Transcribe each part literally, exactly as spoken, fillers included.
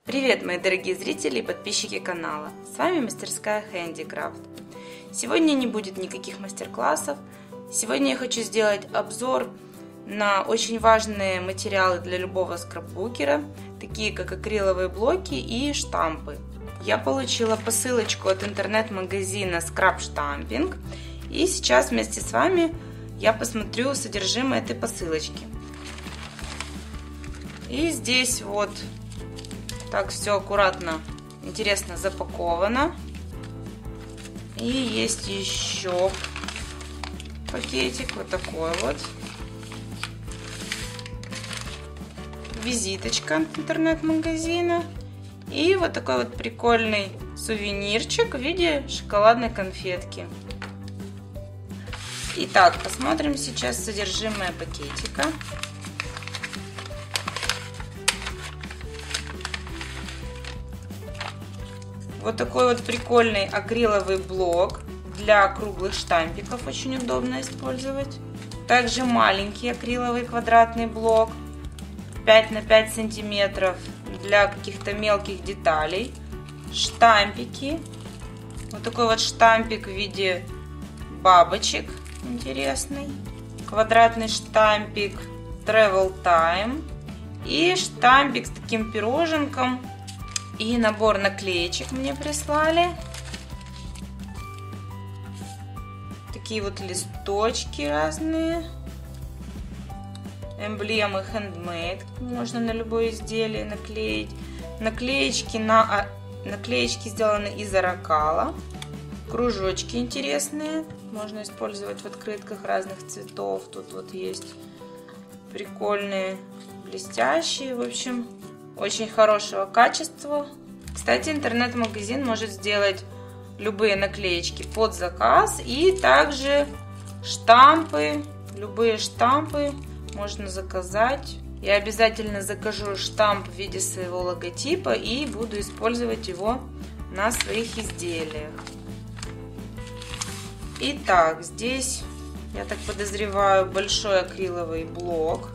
Привет, мои дорогие зрители и подписчики канала! С вами мастерская Handicraft. Сегодня не будет никаких мастер-классов. Сегодня я хочу сделать обзор на очень важные материалы для любого скрапбукера, такие как акриловые блоки и штампы. Я получила посылочку от интернет-магазина Scrap Stamping, и сейчас вместе с вами я посмотрю содержимое этой посылочки. И здесь вот так все аккуратно, интересно запаковано. И есть еще пакетик вот такой вот. Визиточка от интернет-магазина. И вот такой вот прикольный сувенирчик в виде шоколадной конфетки. Итак, посмотрим сейчас содержимое пакетика. Вот такой вот прикольный акриловый блок для круглых штампиков, очень удобно использовать. Также маленький акриловый квадратный блок пять на пять сантиметров для каких-то мелких деталей. Штампики. Вот такой вот штампик в виде бабочек интересный. Квадратный штампик Travel Time. И штампик с таким пироженком. И набор наклеечек мне прислали. Такие вот листочки разные. Эмблемы Handmade. Можно на любое изделие наклеить. Наклеечки, на... наклеечки сделаны из оракала. Кружочки интересные. Можно использовать в открытках разных цветов. Тут вот есть прикольные, блестящие. В общем, очень хорошего качества. Кстати, интернет-магазин может сделать любые наклеечки под заказ. И также штампы. Любые штампы можно заказать. Я обязательно закажу штамп в виде своего логотипа и буду использовать его на своих изделиях. Итак, здесь, я так подозреваю, большой акриловый блок.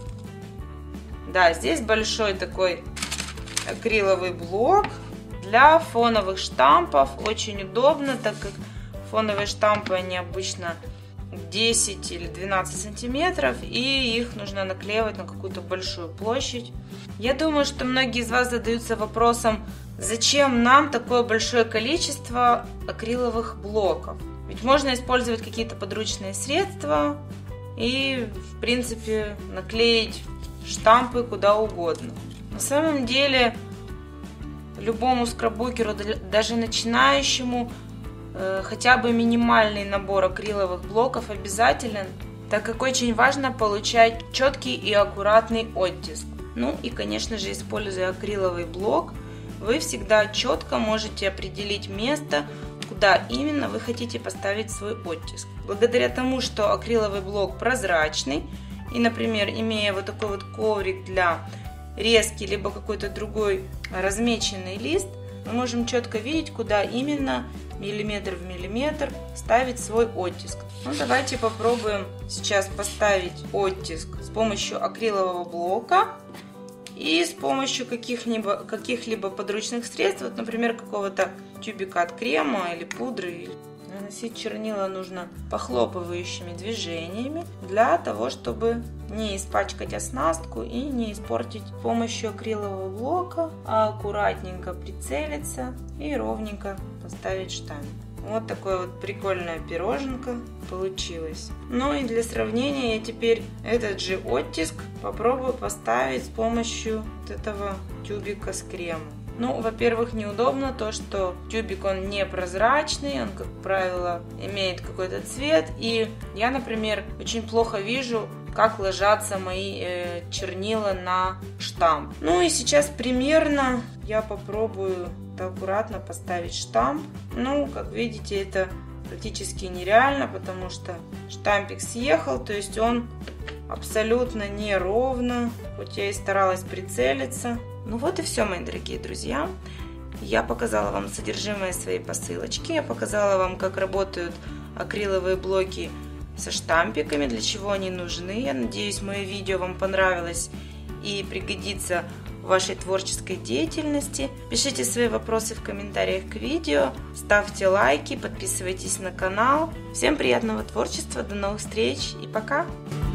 Да, здесь большой такой акриловый блок для фоновых штампов. Очень удобно, так как фоновые штампы, они обычно десять или двенадцать сантиметров, и их нужно наклеивать на какую-то большую площадь. Я думаю, что многие из вас задаются вопросом, зачем нам такое большое количество акриловых блоков? Ведь можно использовать какие-то подручные средства и, в принципе, наклеить штампы куда угодно. На самом деле, любому скрапбукеру, даже начинающему, хотя бы минимальный набор акриловых блоков обязателен, так как очень важно получать четкий и аккуратный оттиск. Ну и, конечно же, используя акриловый блок, вы всегда четко можете определить место, куда именно вы хотите поставить свой оттиск. Благодаря тому, что акриловый блок прозрачный, и, например, имея вот такой вот коврик для резки, либо какой-то другой размеченный лист, мы можем четко видеть, куда именно миллиметр в миллиметр ставить свой оттиск. Ну, давайте попробуем сейчас поставить оттиск с помощью акрилового блока и с помощью каких-либо каких-либо подручных средств, вот, например, какого-то тюбика от крема или пудры. Наносить чернила нужно похлопывающими движениями для того, чтобы не испачкать оснастку и не испортить. С помощью акрилового блока а аккуратненько прицелиться и ровненько поставить штамп. Вот такое вот прикольная пироженка получилась. Ну и для сравнения я теперь этот же оттиск попробую поставить с помощью вот этого тюбика с кремом. Ну, во-первых, неудобно то, что тюбик он не прозрачный, он, как правило, имеет какой-то цвет. И я, например, очень плохо вижу, как ложатся мои э, чернила на штамп. Ну и сейчас примерно я попробую аккуратно поставить штамп. Ну, как видите, это практически нереально, потому что штампик съехал, то есть он абсолютно неровно, хоть я и старалась прицелиться. Ну вот и все, мои дорогие друзья. Я показала вам содержимое своей посылочки, я показала вам, как работают акриловые блоки со штампиками, для чего они нужны. Я надеюсь, мое видео вам понравилось и пригодится в вашей творческой деятельности. Пишите свои вопросы в комментариях к видео, ставьте лайки, подписывайтесь на канал. Всем приятного творчества, до новых встреч и пока!